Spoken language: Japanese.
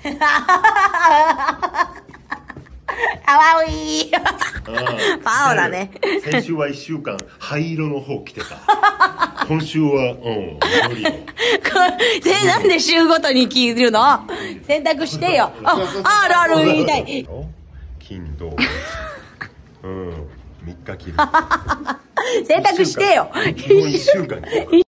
かわいい。パオだね。 先週は1週間灰色の方着てた。今週は緑を。 なんで週ごとに着るの？洗濯してよ。ある言いたい。 金土3日着る。 洗濯してよ。 もう1週間着る。